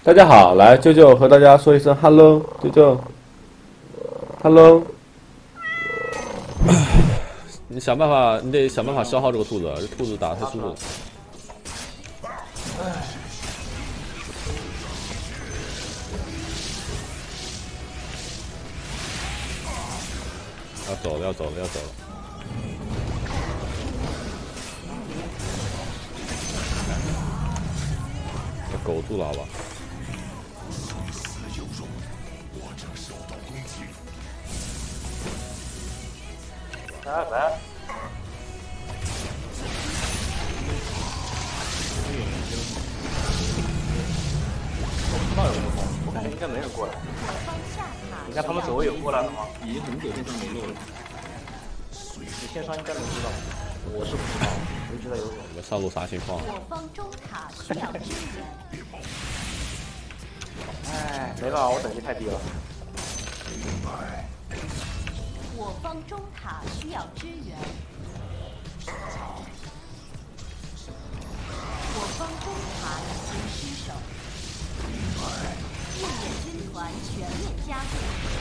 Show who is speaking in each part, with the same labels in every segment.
Speaker 1: 大家好，来舅舅和大家说一声 hello， 舅舅 ，hello。
Speaker 2: 你想办法，你得想办法消耗这个兔子，这兔子打太速度了。要走了，要走了，要走了。给狗住了，好吧。
Speaker 3: 来，我不知道有没有过，我感觉应该没人过来。你看他们左位有过来了吗？
Speaker 4: 已经很久线上没漏了。
Speaker 3: 你线上应该能知道，我是不知道，我知道有人。
Speaker 2: 我们上路啥情况？
Speaker 5: 我方中塔需要支援。
Speaker 3: 哎，没办法，我等级太低了。
Speaker 5: 我方中塔需要支援。我方中塔已经失守。烈焰军团全面加入。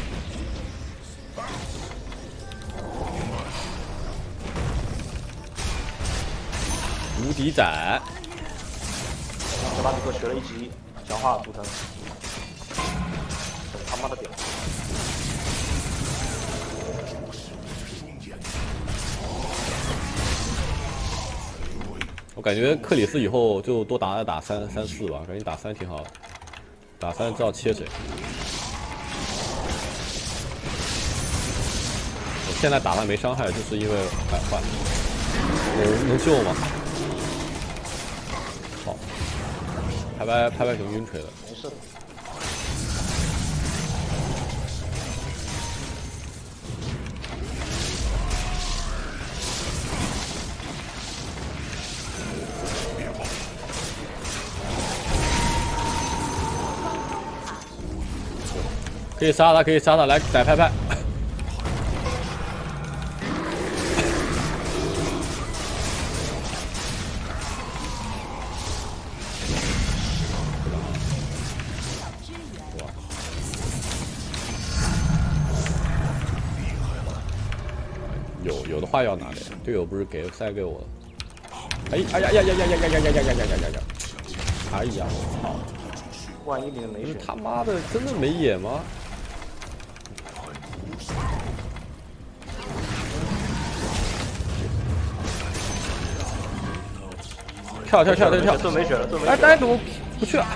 Speaker 2: 无敌斩！
Speaker 3: 小巴比克学了一级强化图腾，等他妈的屌！
Speaker 2: 我感觉克里斯以后就多打3、4吧，感觉打3挺好的，打3知道切谁。我现在打他没伤害，就是因为改换。能救吗？好，拍熊晕锤了。
Speaker 3: 没事。
Speaker 2: 可以杀他，可以杀他，来逮拍拍。有的话要拿的，队友不是塞给我了。哎呀！哎呀！我操！
Speaker 3: 万一你没血，
Speaker 2: 他妈的真的没野吗？跳！
Speaker 3: 这没血了，这没血了。
Speaker 2: 哎，单独不去了。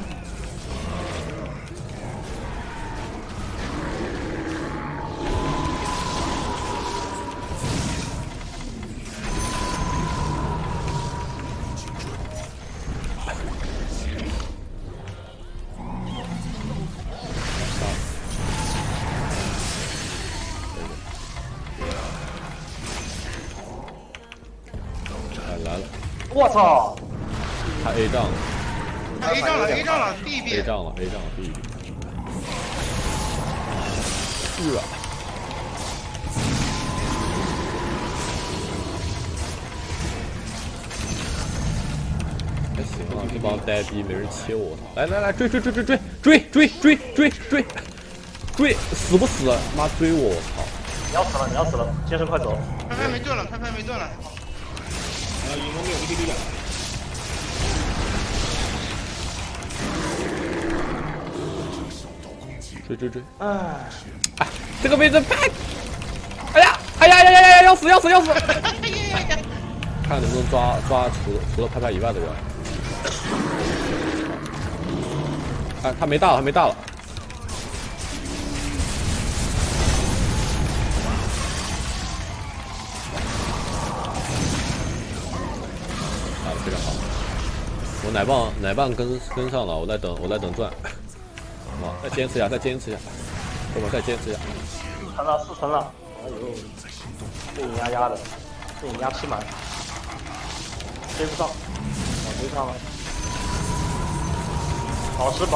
Speaker 2: 来了！
Speaker 3: 我操！
Speaker 2: 他 A 仗了，
Speaker 6: 他 A 仗了 ，A 仗了 ，B
Speaker 2: 仗了 ，B。是啊。还行啊，这帮呆逼没人切我。来，追！死不死？妈追我！我操！
Speaker 3: 你要死了！剑圣快走！
Speaker 6: 拍没断了，拍没断了。
Speaker 4: 影锋没有 AD 的。
Speaker 2: 追！
Speaker 3: 哎，
Speaker 2: 这个位置拍！哎呀！要死！看能不能抓除了拍拍以外的人。哎，他没大了。打得非常好，我奶棒跟上了，我在等转，好，再坚持一下，哥们再坚持一下。
Speaker 3: 4层了，哎呦，被你压的，被你压气满，追不上，追上了，保持，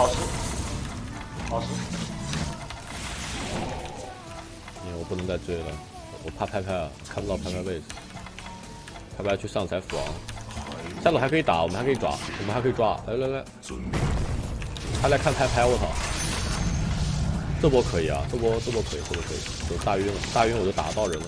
Speaker 2: 我不能再追了，我怕拍拍啊，看不到拍拍位置，拍拍去上财斧啊。下路还可以打，我们还可以抓，来， 他来看拍拍，我操！这波可以啊，这波可以，这波可以，有大晕了，大晕我就打得到人了。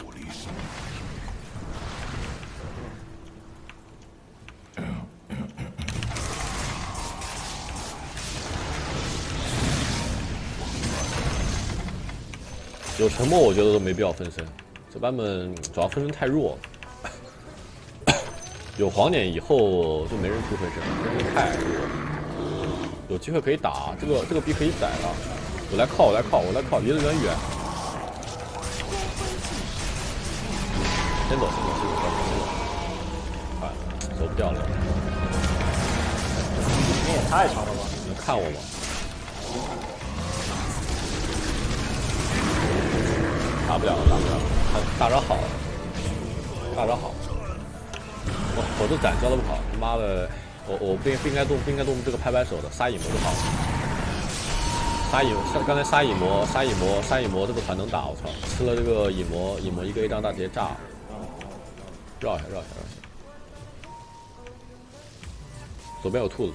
Speaker 2: 有沉默，我觉得都没必要分身。这版本主要分身太弱了。有黄点以后就没人出分身，分身太弱了。有机会可以打，这个逼可以宰了。我来靠，离得有点远。先走，哎，走不掉了。
Speaker 3: 你也太长了吧？
Speaker 2: 你能看我吗？打不了了，大招好，我这斩交的不好，他妈的，我不应该动这个拍拍手的，杀影魔就好了。刚才杀影魔这个团能打，我操！吃了这个影魔一个 A 张大直接炸了。绕一下。左边有兔子。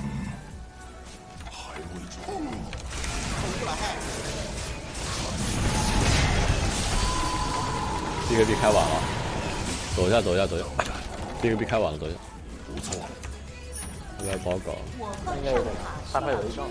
Speaker 2: 这个币开晚了，走一下。这个币开晚了，走一下。应该不好搞。
Speaker 3: 应该有点，他快有一张。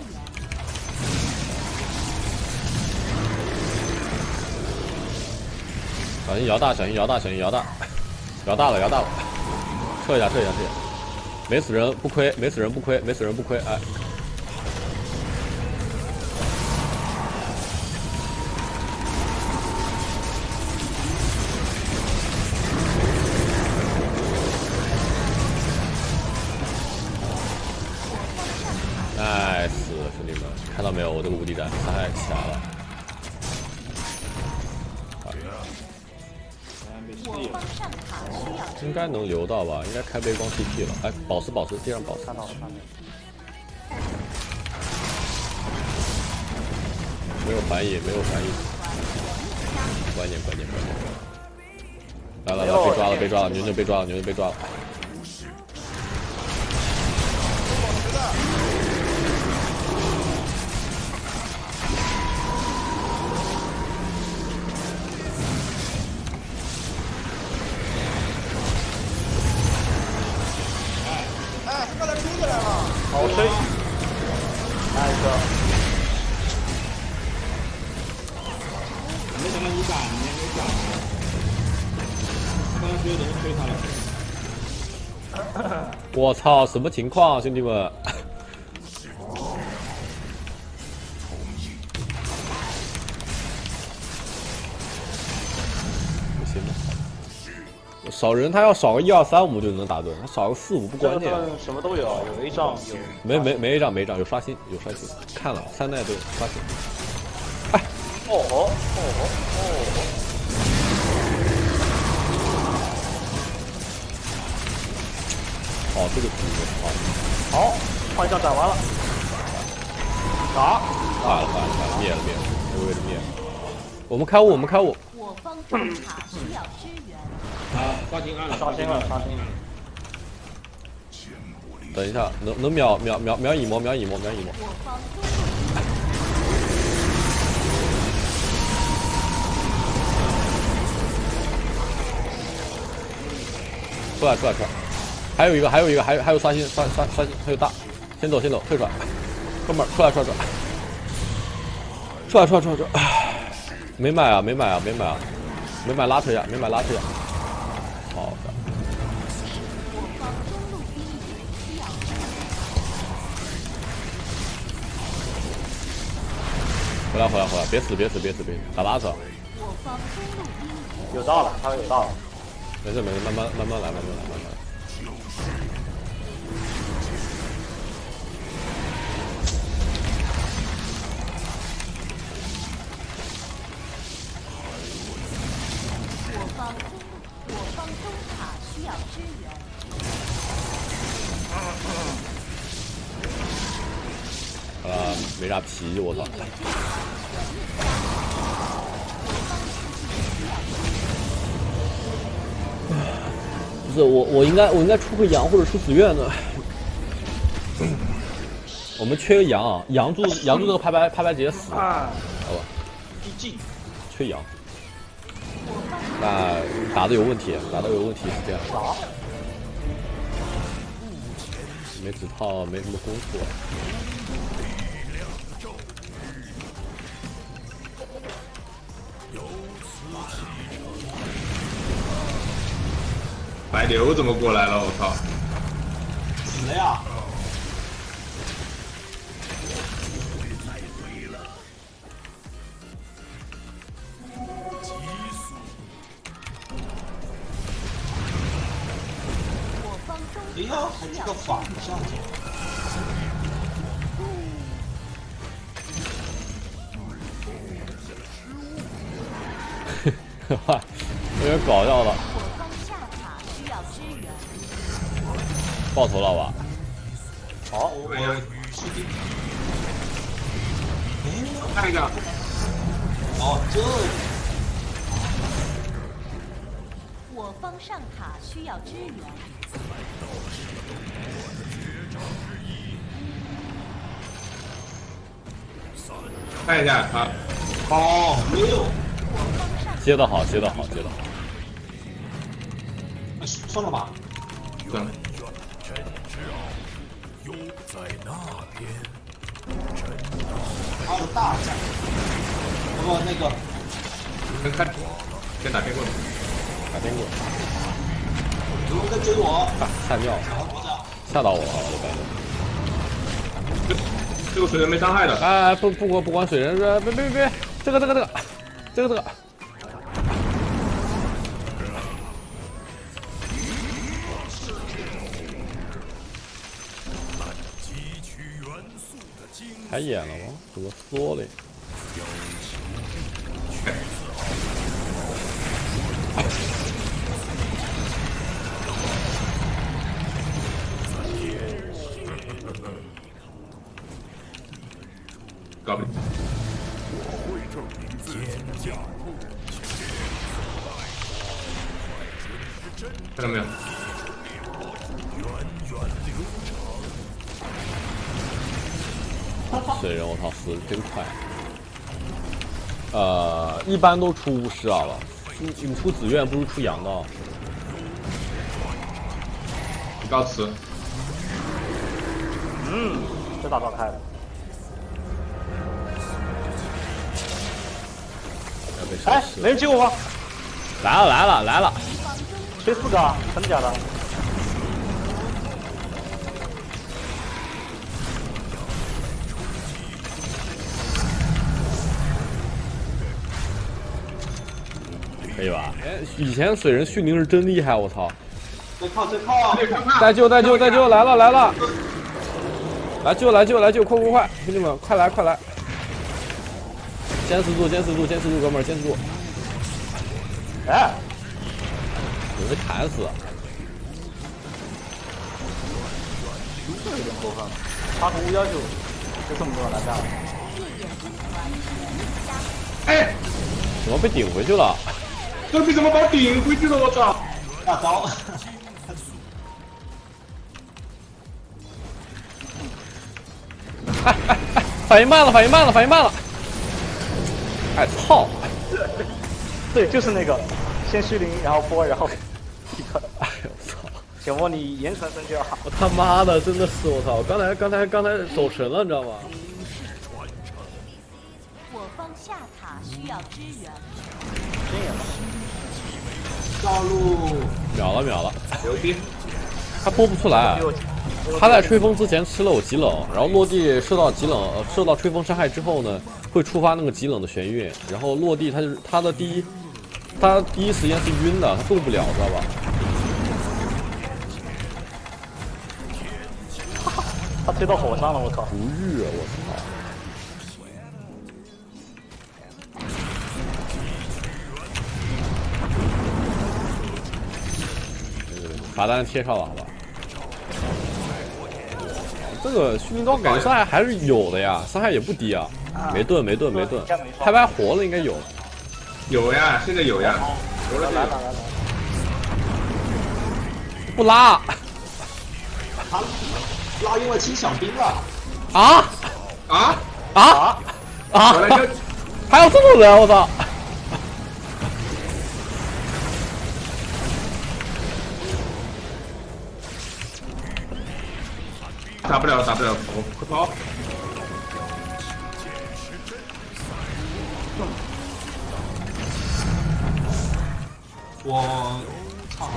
Speaker 2: 小心摇大，摇大了，撤一下，没死人不亏，哎。nice， 兄弟们，看到没有？我这个无敌斩太强了。应该能留到吧？应该开背光 TP 了。哎，宝石，地上宝石。
Speaker 3: 看到了。
Speaker 2: 没有反应。关键。来，被抓了，牛牛被抓了。
Speaker 3: 好吹，来一个。
Speaker 4: 没想到你敢，你还没敢。刚刚觉得怎么吹他了？
Speaker 2: 我操，什么情况，兄弟们？不行了，少人他要少个1、2、3、5就能打盾，他少个4、5不关键。
Speaker 3: 什么都有，有 A 仗，有
Speaker 2: 没 A 仗，有刷新，看了3代都有刷新。哎，哦，这个图
Speaker 3: 好，幻象斩完了，打，
Speaker 2: 坏了，灭了，这个位置灭了。我们开雾，
Speaker 5: 我方中塔需要支援。
Speaker 4: 刷新了。
Speaker 2: 等一下，能秒蚁魔。
Speaker 5: 我方
Speaker 2: 出来，还有一个，还有刷新，还有大，先走，退出来，哥们儿，出来，没买啊，没买拉扯呀，好的。
Speaker 5: 我方中路兵营需要支援。
Speaker 2: 回来，别死，打拉扯。
Speaker 5: 我方中路兵营
Speaker 3: 有到了，他有到了。
Speaker 2: 没事，慢慢来。
Speaker 5: 我方中塔需要支援。
Speaker 2: 没啥皮，我操！不是我应该出个阳或者出紫苑的。 我们缺个羊，羊住这个拍拍直接死，好吧？
Speaker 3: 一记，
Speaker 2: 缺羊。那打的有问题，是这样。没指套，没什么攻速。
Speaker 7: 白牛怎么过来了？我操！
Speaker 3: 死了呀！
Speaker 8: 哎呀，还这个反向走。
Speaker 2: 哈哈，有点搞笑了。爆头了吧？
Speaker 3: 好，
Speaker 7: 哎呀，看一下。
Speaker 8: 哦，这。
Speaker 5: 我方上塔需要支援。
Speaker 7: 看一下他。
Speaker 8: 哦，6。
Speaker 2: 接得好，接得好，接得好。
Speaker 8: 算了吧。
Speaker 7: 算了。
Speaker 8: 还有大战，不那个，
Speaker 7: 先打天棍，
Speaker 2: 打天棍，
Speaker 8: 有人在追我，
Speaker 2: 吓尿，吓到我了，我
Speaker 7: 这个水人没伤害的。
Speaker 2: 哎，不管水人，别，这个，太演了吗？怎么说嘞？
Speaker 7: 搞不定。看到没有？
Speaker 2: 水人，我操，死的真快。一般都出巫师啊吧？你出紫苑不如出阳道。
Speaker 7: 告辞。
Speaker 3: 这大招开了。哎，没人救我吗？
Speaker 2: 来了！
Speaker 3: 缺4个，真的假的？
Speaker 2: 可以吧？哎，以前水人训灵是真厉害，我操！
Speaker 8: 这靠！
Speaker 2: 带救！来了！来救！快！兄弟们，快来！坚持住，哥们儿，坚持住！
Speaker 3: 哎，
Speaker 2: 我被砍死！
Speaker 3: 这有点过分了。他和519就这么多人来干了。
Speaker 7: 哎，
Speaker 2: 怎么被顶回去了？
Speaker 7: 这逼怎么把我顶回去了？我操！
Speaker 8: 大招！
Speaker 2: 反应慢了！哎操！
Speaker 3: 对，就是那个，先虚灵，然后波，然后一个。
Speaker 2: 哎呦我操！
Speaker 3: 小莫，你言传身教。
Speaker 2: 我他妈的，真的是我操！刚才走神了，你知道吗？
Speaker 5: 我方下塔需要支援。
Speaker 8: 上路
Speaker 2: 秒了！
Speaker 7: 牛逼！
Speaker 2: 他播不出来。他在吹风之前吃了我极冷，然后落地受到吹风伤害之后呢，会触发那个极冷的眩晕，然后落地他第一时间是晕的，他动不了，知道吧？
Speaker 3: 他推到火上了，我靠！
Speaker 2: 不日，我操！罚单贴上了，好吧？这个虚灵刀感觉伤害还是有的呀，伤害也不低啊。没盾，拍拍活了应该有。
Speaker 7: 有呀，现在有呀。
Speaker 3: 来，
Speaker 2: 不拉。
Speaker 8: 他拉用了清响兵了。
Speaker 2: 啊
Speaker 7: 啊！
Speaker 2: 啊啊！
Speaker 7: 我来就
Speaker 2: 还有这种人，我操！
Speaker 7: 打不了，打不了，我快跑！
Speaker 8: 我操！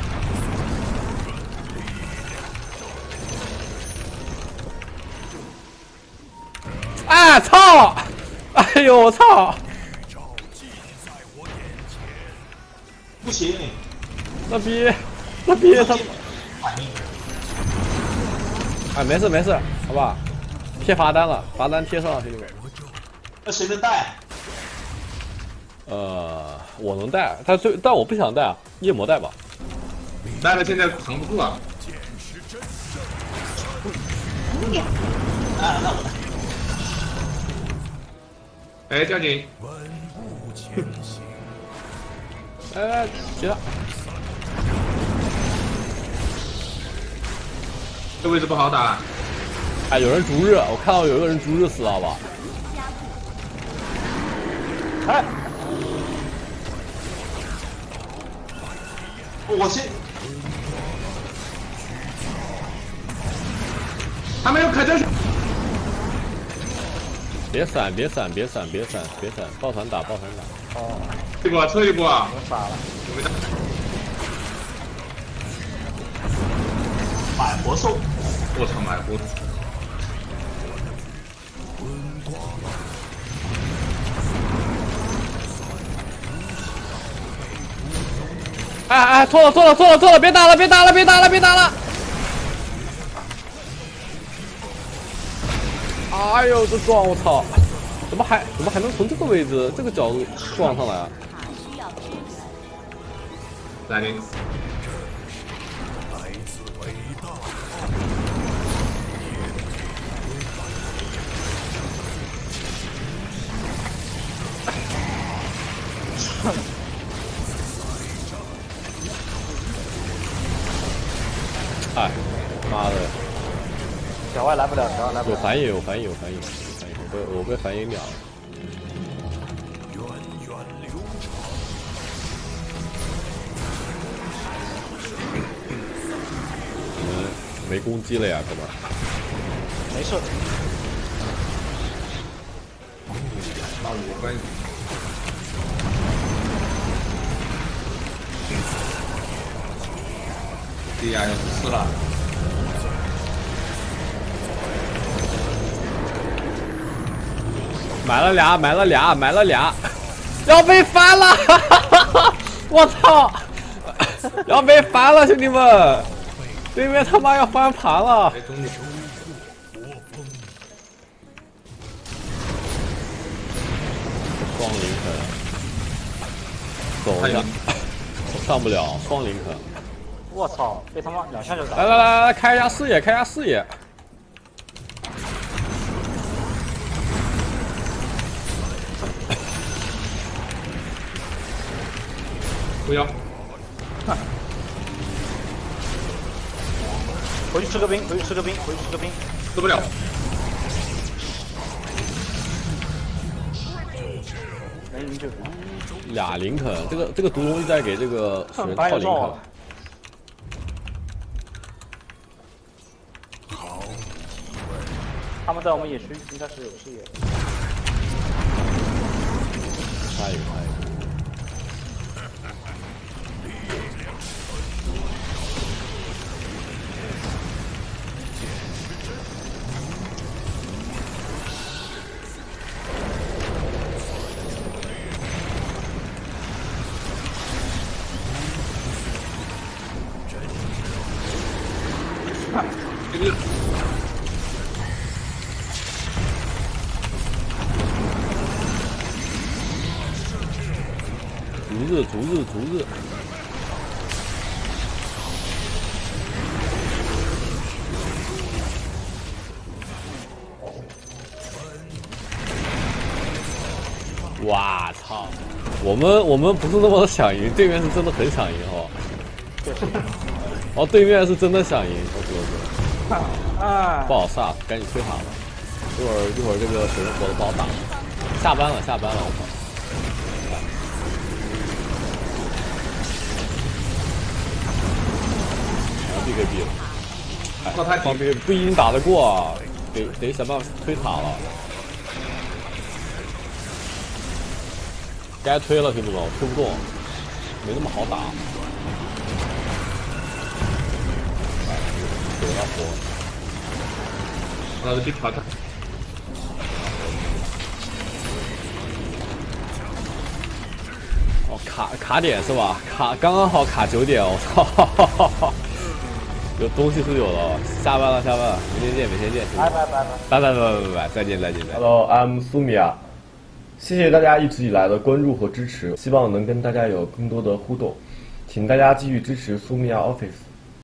Speaker 2: 哎操！哎呦我操！
Speaker 8: 不行，
Speaker 2: 那逼他！
Speaker 8: 反应。
Speaker 2: 哎，没事没事，好不好？贴罚单了，罚单贴上了，兄弟们。
Speaker 8: 那谁能带？
Speaker 2: 我能带，但我不想带啊，夜魔带吧。
Speaker 7: 带了现在扛不住啊！
Speaker 8: 啊，那我带。
Speaker 7: 哎，交警，
Speaker 2: 哎，接他。
Speaker 7: 这位置不好打。
Speaker 2: 哎，有人逐日，我看到有一个人逐日死了，好吧？
Speaker 3: 哎，
Speaker 8: 我先，
Speaker 7: 他没有开战术。
Speaker 2: 别闪，别闪，别闪，别闪，别闪！抱团打，抱团打！
Speaker 3: 哦，
Speaker 7: 一波，撤一波啊！
Speaker 3: 我傻了。
Speaker 7: 有没有打？
Speaker 8: 买活兽，
Speaker 7: 我操，买活！
Speaker 2: 哎哎，错了！别打了！哎呦，这撞我操！怎么还能从这个位置、这个角度撞上来啊？
Speaker 5: 塔需要支援。
Speaker 7: 来临。
Speaker 2: 哎，妈的！
Speaker 3: 小外来不了，小外来不了。
Speaker 2: 有反应，我被反应秒了。你们没攻击了呀，哥们儿？
Speaker 3: 没事。
Speaker 7: 到5分。对呀，要死了。
Speaker 2: 买了俩，要被翻了！我操！要被翻了，兄弟们！对面他妈要翻盘了！
Speaker 7: 哎，中路。
Speaker 2: 双林肯，走一下，上不了，双林肯。
Speaker 3: 我操，被他妈2下就打。
Speaker 2: 来，开一下视野，
Speaker 7: 不要。
Speaker 3: 回去吃个冰，
Speaker 7: 吃不了。
Speaker 3: 没赢就。
Speaker 2: 俩林肯，这个毒龙一直在给这个水人套林肯。
Speaker 3: 他们在我们野区应该是有视野。
Speaker 2: 差一个。逐日。哇操！我们不是那么想赢，对面是真的很想赢哦。哦，对面是真的想赢，我哥。不好杀，赶紧推塔吧。 一会儿这个水龙火都不好打。下班了，我操！必给毙了。哎，方便不一定打得过啊，得想办法推塔了。该推了，听不懂，推不动，没那么好打。水要活。
Speaker 7: 去挑战。
Speaker 2: 哦，卡点是吧？刚刚好卡9点，我操！有东西是有的，下班了，明天见，拜，再见。
Speaker 1: Hello，I'm Sumia， 谢谢大家一直以来的关注和支持，希望能跟大家有更多的互动，请大家继续支持Sumia Office。